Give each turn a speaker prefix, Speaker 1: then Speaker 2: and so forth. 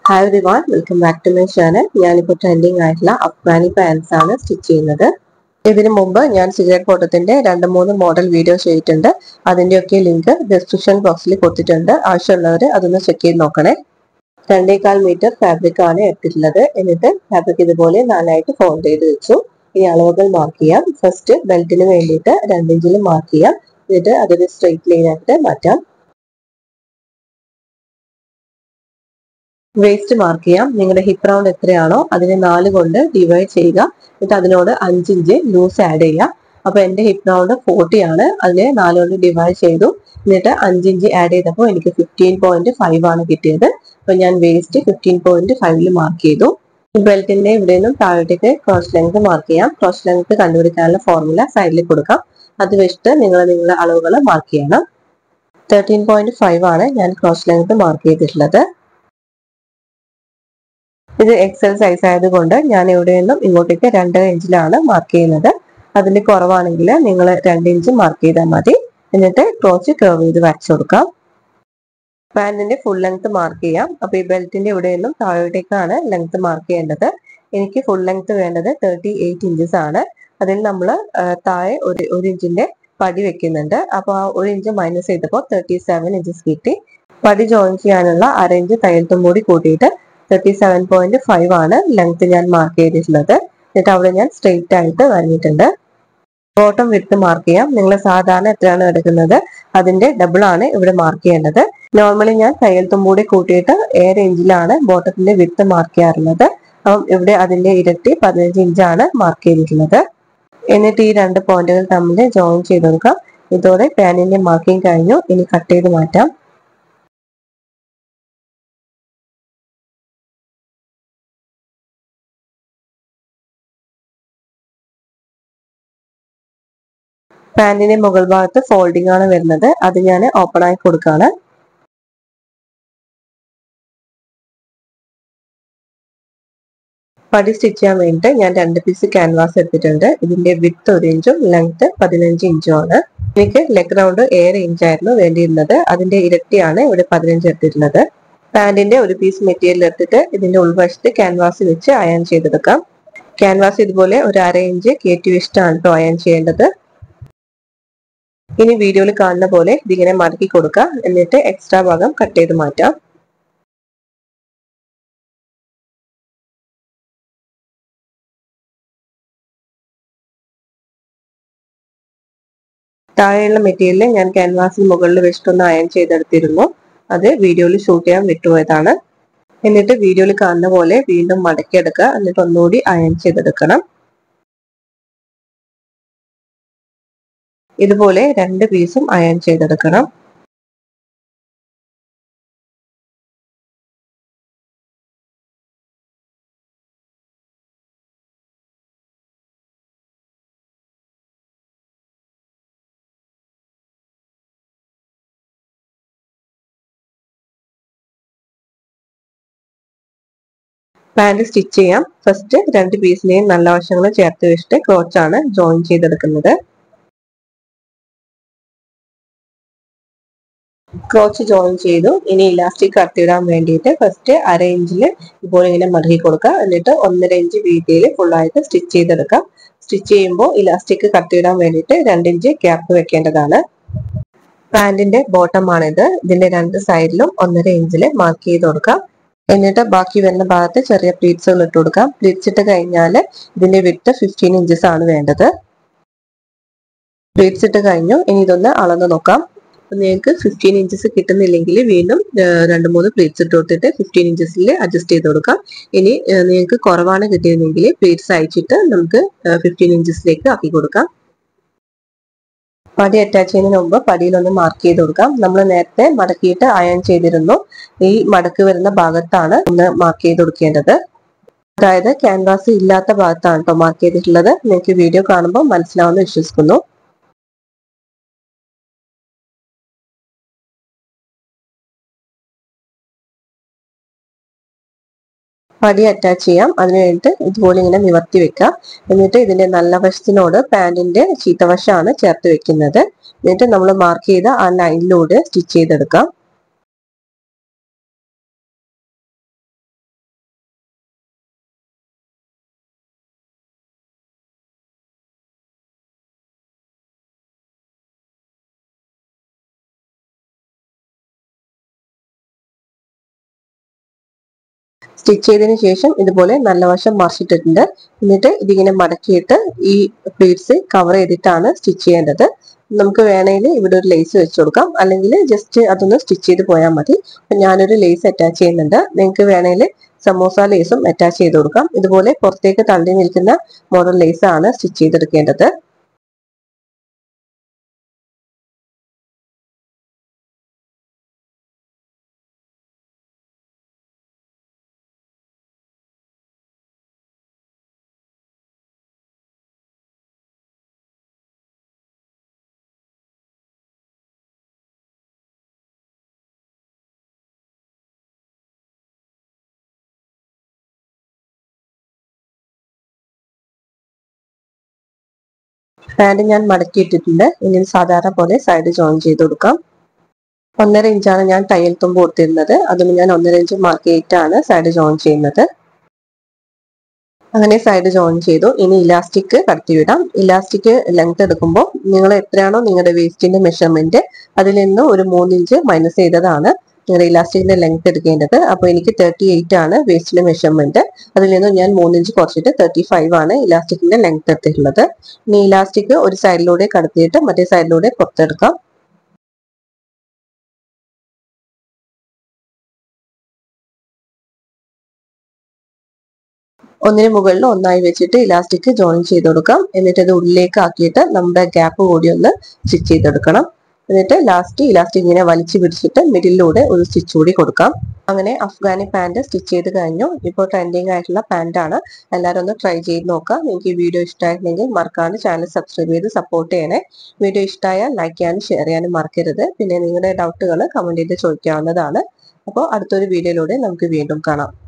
Speaker 1: Hi everyone, welcome back to my channel. ഞാനിപ്പോൾ trending ആയിട്ടുള്ള Afghani pants ആണ് stitch ചെയ്യുന്നത്. ഇതിനു മുമ്പ് ഞാൻ സിഗരറ്റ് ബോട്ടത്തിന്റെ 2-3 മോഡൽ വീഡിയോ ചെയ്തിട്ടുണ്ട്. അതിന്റെയൊക്കെ ലിങ്ക് ഡിസ്ക്രിപ്ഷൻ ബോക്സിൽ കൊടുത്തിട്ടുണ്ട്. ആവശ്യമുള്ളവർ അതൊന്ന് ചെക്ക് ചെയ്ത് നോക്കണേ. 2.25 മീറ്റർ ഫാബ്രിക് ആണ് എടുത്തിട്ടുള്ളത്. എന്നിട്ട് ഫാബ്രിക് ഇതുപോലെ 4 ആയിട്ട് ഫോൾഡ് ചെയ്ത് വെച്ചു. ഇനി അളവുകൾ മാർക്ക് ചെയ്യാം. ഫസ്റ്റ് ബെൽറ്റിന് വേണ്ടിയിട്ട് 2 ഇഞ്ചിൽ മാർക്ക് ചെയ്യാം. എന്നിട്ട് അതൊരു സ്ട്രെയിറ്റ് ലൈൻ ആയിട്ട് മാറ്റാം. വേസ്റ്റ് മാർക്ക് ചെയ്യാം. നിങ്ങളുടെ ഹിപ്പ് റൗണ്ട് എത്രയാണോ അതിനെ 4 കൊണ്ട് ഡിവൈഡ് ചെയ്യുക. എന്നിട്ട് അതിനോട് 5 ഇഞ്ച് ലൂസ് ആഡ് ചെയ്യുക. അപ്പൊ എന്റെ ഹിപ്പ് റൗണ്ട് 40 ആണ്. അതിനെ 4 കൊണ്ട് ഡിവൈഡ് ചെയ്തു. എന്നിട്ട് 5 ഇഞ്ച് ആഡ് ചെയ്തപ്പോൾ എനിക്ക് 15.5 ആണ് കിട്ടിയത്. അപ്പൊ ഞാൻ വേസ്റ്റ് 15.5 മാർക്ക് ചെയ്തു. ബെൽറ്റിന്റെ ഇവിടെ നിന്നും താഴോട്ടേക്ക് ക്രോസ് ലെങ്ത് മാർക്ക് ചെയ്യാം. ക്രോസ് ലെങ്ത് കണ്ടുപിടിക്കാനുള്ള ഫോർമുല സൈഡിൽ കൊടുക്കാം. അത് വെച്ചിട്ട് നിങ്ങളുടെ അളവുകൾ മാർക്ക് ചെയ്യണം. 13.5 ആണ് ഞാൻ ക്രോസ് ലെങ്ത് മാർക്ക് ചെയ്തിട്ടുള്ളത്. ഇത് എക്സൽ സൈസ് ആയതുകൊണ്ട് ഞാൻ ഇവിടെ നിന്നും ഇങ്ങോട്ടേക്ക് 2 ഇഞ്ചിലാണ് മാർക്ക് ചെയ്യുന്നത്. അതിൽ കുറവാണെങ്കിൽ നിങ്ങൾ 2 ഇഞ്ച് മാർക്ക് ചെയ്താൽ മതി. എന്നിട്ട് ക്രോച്ച് കർവ് ചെയ്ത് വരച്ചു കൊടുക്കാം. പാന്റിന്റെ ഫുൾ ലെങ്ത് മാർക്ക് ചെയ്യാം. അപ്പൊ ഈ ബെൽറ്റിന്റെ ഇവിടെ നിന്നും താഴോട്ടേക്കാണ് ലെങ്ത് മാർക്ക് ചെയ്യേണ്ടത്. എനിക്ക് ഫുൾ ലെങ്ത് വേണ്ടത് 38 ഇഞ്ചസ് ആണ്. അതിൽ നമ്മൾ താഴെ ഒരു ഇഞ്ചിന്റെ പടി വെക്കുന്നുണ്ട്. അപ്പൊ ആ 1 ഇഞ്ച് മൈനസ് ചെയ്തപ്പോൾ 37 ഇഞ്ചസ് കിട്ടി. പടി ജോയിൻ ചെയ്യാനുള്ള 1/2 ഇഞ്ച് തയ്യൽത്തും കൂടി കൂട്ടിയിട്ട് 37.5 ആണ് ലെങ്ത് ഞാൻ മാർക്ക് ചെയ്തിട്ടുള്ളത്. എന്നിട്ട് അവിടെ ഞാൻ സ്ട്രെയിറ്റ് ആയിട്ട് വരഞ്ഞിട്ടുണ്ട്. ബോട്ടം വിഡ്ത്ത് മാർക്ക് ചെയ്യാം. നിങ്ങൾ സാധാരണ എത്രയാണ് എടുക്കുന്നത് അതിന്റെ ഡബിൾ ആണ് ഇവിടെ മാർക്ക് ചെയ്യേണ്ടത്. നോർമലി ഞാൻ തയ്യൽത്തും കൂടി കൂട്ടിയിട്ട് 7 ഇഞ്ചിലാണ് ബോട്ടത്തിന്റെ വിഡ്ത്ത് മാർക്ക് ചെയ്യാറുള്ളത്. അപ്പം ഇവിടെ അതിന്റെ ഇരട്ടി 15 ഇഞ്ചാണ് മാർക്ക് ചെയ്തിട്ടുള്ളത്. എന്നിട്ട് ഈ 2 പോയിന്റുകൾ തമ്മിൽ ജോയിൻ ചെയ്ത് കൊടുക്കാം. ഇതോടെ പാനിന്റെ മാർക്കിംഗ് കഴിഞ്ഞു. ഇനി കട്ട് ചെയ്ത് മാറ്റാം. പാന്റിന്റെ മുകൾ ഭാഗത്ത് ഫോൾഡിംഗ് ആണ് വരുന്നത്. അത് ഞാൻ ഓപ്പൺ ആയി കൊടുക്കാണ്. പടി സ്റ്റിച്ച് ചെയ്യാൻ വേണ്ടിയിട്ട് ഞാൻ 2 പീസ് ക്യാൻവാസ് എടുത്തിട്ടുണ്ട്. ഇതിന്റെ വിഡ്ത്ത് 1 ഇഞ്ചും ലെങ്ത് 15 ഇഞ്ചും ആണ്. എനിക്ക് ലെഗ് റൗണ്ട് 7 ഇഞ്ചായിരുന്നു വേണ്ടിയിരുന്നത്. അതിന്റെ ഇരട്ടിയാണ് ഇവിടെ 15 എടുത്തിട്ടുള്ളത്. പാന്റിന്റെ ഒരു പീസ് മെറ്റീരിയൽ എടുത്തിട്ട് ഇതിന്റെ ഉൾവശത്ത് ക്യാൻവാസ് വെച്ച് അയൺ ചെയ്തെടുക്കാം. ക്യാൻവാസ് ഇതുപോലെ ഒരു 1/2 ഇഞ്ച് കയറ്റി വെച്ചിട്ടാണ് കേട്ടോ അയൺ ചെയ്യേണ്ടത്. ഇനി വീഡിയോയിൽ കാണുന്ന പോലെ ഇതിങ്ങനെ മടക്കി കൊടുക്കാം. എന്നിട്ട് എക്സ്ട്രാ ഭാഗം കട്ട് ചെയ്ത് മാറ്റാം. താഴെയുള്ള മെറ്റീരിയൽ ഞാൻ ക്യാൻവാസിന് മുകളിൽ വെച്ചിട്ടൊന്ന് അയൺ ചെയ്തെടുത്തിരുന്നു. അത് വീഡിയോയിൽ ഷൂട്ട് ചെയ്യാൻ വിട്ടുപോയതാണ്. എന്നിട്ട് വീഡിയോയിൽ കാണുന്ന പോലെ വീണ്ടും മടക്കിയെടുക്കുക. എന്നിട്ട് ഒന്നുകൂടി അയൺ ചെയ്തെടുക്കണം. ഇതുപോലെ 2 പീസും അയൺ ചെയ്തെടുക്കണം. പാന്റ് സ്റ്റിച്ച് ചെയ്യാം. ഫസ്റ്റ് 2 പീസിനെയും നല്ല വശങ്ങൾ ചേർത്ത് വെച്ചിട്ട് ക്രോച്ചാണ് ജോയിൻ ചെയ്തെടുക്കുന്നത്. ക്രോച്ച് ജോയിൻ ചെയ്തു. ഇനി ഇലാസ്റ്റിക് കത്തിയിടാൻ വേണ്ടിയിട്ട് ഫസ്റ്റ് 1/2 ഇഞ്ചിൽ ഇപ്പോൾ ഇങ്ങനെ മടക്കി കൊടുക്കുക. എന്നിട്ട് 1.5 ഇഞ്ച് വീതിയിൽ ഫുള്ളായിട്ട് സ്റ്റിച്ച് ചെയ്തെടുക്കാം. സ്റ്റിച്ച് ചെയ്യുമ്പോൾ ഇലാസ്റ്റിക് കത്തിയിടാൻ വേണ്ടിയിട്ട് 2 ഇഞ്ച് ഗ്യാപ്പ് വെക്കേണ്ടതാണ്. പാന്റിന്റെ ബോട്ടം ആണിത്. ഇതിന്റെ 2 സൈഡിലും 1.5 ഇഞ്ചിൽ മാർക്ക് ചെയ്ത് കൊടുക്കാം. എന്നിട്ട് ബാക്കി വരുന്ന ഭാഗത്ത് ചെറിയ പ്ലീറ്റ്സുകൾ ഇട്ട് കൊടുക്കാം. പ്ലീറ്റ്സ് ഇട്ട് കഴിഞ്ഞാൽ ഇതിന്റെ വിഡ്ത്ത് 15 ഇഞ്ചസ് ആണ് വേണ്ടത്. പ്ലീറ്റ്സ് ഇട്ട് കഴിഞ്ഞു. ഇനി ഇതൊന്ന് അളന്ന് നോക്കാം. നിങ്ങൾക്ക് 15 ഇഞ്ചസ് കിട്ടുന്നില്ലെങ്കിൽ വീണ്ടും 2-3 പ്ലീറ്റ്സ് ഇട്ട് കൊടുത്തിട്ട് 15 ഇഞ്ചസിൽ അഡ്ജസ്റ്റ് ചെയ്ത് കൊടുക്കാം. ഇനി നിങ്ങൾക്ക് കുറവാണ് കിട്ടിയിരുന്നെങ്കിൽ പ്ലീറ്റ്സ് അയച്ചിട്ട് നമുക്ക് 15 ഇഞ്ചസിലേക്ക് ആക്കി കൊടുക്കാം. പടി അറ്റാച്ച് ചെയ്യുന്നതിന് മുമ്പ് പടിയിലൊന്ന് മാർക്ക് ചെയ്ത് കൊടുക്കാം. നമ്മൾ നേരത്തെ മടക്കിയിട്ട് അയൺ ചെയ്തിരുന്നു. ഈ മടക്ക് വരുന്ന ഭാഗത്താണ് ഒന്ന് മാർക്ക് ചെയ്ത് കൊടുക്കേണ്ടത്. അതായത് ക്യാൻവാസ് ഇല്ലാത്ത ഭാഗത്താണ് കേട്ടോ മാർക്ക് ചെയ്തിട്ടുള്ളത്. നിങ്ങൾക്ക് വീഡിയോ കാണുമ്പോൾ മനസ്സിലാവുമെന്ന് വിശ്വസിക്കുന്നു. പടി അറ്റാച്ച് ചെയ്യാം. അതിന് വേണ്ടിയിട്ട് ഇതുപോലെ ഇങ്ങനെ നിവർത്തി വെക്കാം. എന്നിട്ട് ഇതിന്റെ നല്ല വശത്തിനോട് പാന്റിന്റെ ചീത്തവശമാണ് ചേർത്ത് വെക്കുന്നത്. എന്നിട്ട് നമ്മൾ മാർക്ക് ചെയ്ത ആ ലൈനിലൂടെ സ്റ്റിച്ച് ചെയ്തെടുക്കാം. സ്റ്റിച്ച് ചെയ്തതിന് ശേഷം ഇതുപോലെ നല്ല വശം മറിച്ചിട്ടിട്ടുണ്ട്. എന്നിട്ട് ഇതിങ്ങനെ മടക്കിയിട്ട് ഈ പ്ലീറ്റ്സ് കവർ ചെയ്തിട്ടാണ് സ്റ്റിച്ച് ചെയ്യേണ്ടത്. നമുക്ക് വേണമെങ്കിൽ ഇവിടെ ഒരു ലേസ് വെച്ച് കൊടുക്കാം, അല്ലെങ്കിൽ ജസ്റ്റ് അതൊന്ന് സ്റ്റിച്ച് ചെയ്ത് പോയാൽ മതി. ഞാനൊരു ലേസ് അറ്റാച്ച് ചെയ്യുന്നുണ്ട്. നിങ്ങൾക്ക് വേണമെങ്കിൽ സമോസ ലേസും അറ്റാച്ച് ചെയ്ത് കൊടുക്കാം. ഇതുപോലെ പുറത്തേക്ക് തള്ളി നിൽക്കുന്ന മോഡൽ ലേസ് ആണ് സ്റ്റിച്ച് ചെയ്തെടുക്കേണ്ടത്. പാന്റ് ഞാൻ മടക്കിയിട്ടിട്ടുണ്ട്. ഇനി സാധാരണ പോലെ സൈഡ് ജോയിൻ ചെയ്ത് കൊടുക്കാം. 1.5 ഇഞ്ചാണ് ഞാൻ തയ്യൽ തുമ്പ് കൊടുത്തിരുന്നത്. അതിന് ഞാൻ 1.5 ഇഞ്ച് മാർക്ക് ചെയ്തിട്ടാണ് സൈഡ് ജോയിൻ ചെയ്യുന്നത്. അങ്ങനെ സൈഡ് ജോയിൻ ചെയ്തു. ഇനി ഇലാസ്റ്റിക് കടത്തി വിടാം. ഇലാസ്റ്റിക് ലെങ്ത് എടുക്കുമ്പോൾ നിങ്ങൾ എത്രയാണോ നിങ്ങളുടെ വേസ്റ്റിന്റെ മെഷർമെന്റ് അതിൽ നിന്ന് ഒരു 3 ഇഞ്ച് മൈനസ് ചെയ്തതാണ് നിങ്ങളുടെ ഇലാസ്റ്റിക്കിന്റെ ലെങ്ത് എടുക്കേണ്ടത്. അപ്പോൾ എനിക്ക് 38 ആണ് വേസ്റ്റിന്റെ മെഷർമെന്റ്. അതിൽ നിന്ന് ഞാൻ 3 ഇഞ്ച് കുറച്ചിട്ട് 35 ആണ് ഇലാസ്റ്റിക്കിന്റെ ലെങ്ത് എടുത്തിട്ടുള്ളത്. ഇനി ഇലാസ്റ്റിക് ഒരു സൈഡിലൂടെ കടത്തിയിട്ട് മറ്റേ സൈഡിലൂടെ പുറത്തെടുക്കാം. ഒന്നിന് മുകളിൽ ഒന്നായി വെച്ചിട്ട് ഇലാസ്റ്റിക് ജോയിൻ ചെയ്ത് കൊടുക്കാം. എന്നിട്ട് അത് ഉള്ളിലേക്ക് ആക്കിയിട്ട് നമ്മുടെ ഗ്യാപ്പ് കൂടി ഒന്ന് സ്റ്റിച്ച് ചെയ്തെടുക്കണം. എന്നിട്ട് ലാസ്റ്റ് ഇലാസ്റ്റിക് ഇങ്ങനെ വലിച്ചു പിടിച്ചിട്ട് മിഡിലൂടെ ഒരു സ്റ്റിച്ച് കൂടി കൊടുക്കാം. അങ്ങനെ അഫ്ഗാനി പാന്റ് സ്റ്റിച്ച് ചെയ്ത് കഴിഞ്ഞു. ഇപ്പോൾ ട്രെൻഡിങ് ആയിട്ടുള്ള പാന്റ് ആണ്. എല്ലാവരും ഒന്ന് ട്രൈ ചെയ്ത് നോക്കാം. നിങ്ങൾക്ക് ഈ വീഡിയോ ഇഷ്ടമായിട്ടുണ്ടെങ്കിൽ മറക്കാണ്ട് ചാനൽ സബ്സ്ക്രൈബ് ചെയ്ത് സപ്പോർട്ട് ചെയ്യണേ. വീഡിയോ ഇഷ്ടമായാൽ ലൈക്ക് ചെയ്യാനും ഷെയർ ചെയ്യാനും മറക്കരുത്. പിന്നെ നിങ്ങളുടെ ഡൗട്ടുകൾ കമന്റ് ചെയ്ത് ചോദിക്കാവുന്നതാണ്. അപ്പോൾ അടുത്തൊരു വീഡിയോയിലൂടെ നമുക്ക് വീണ്ടും കാണാം.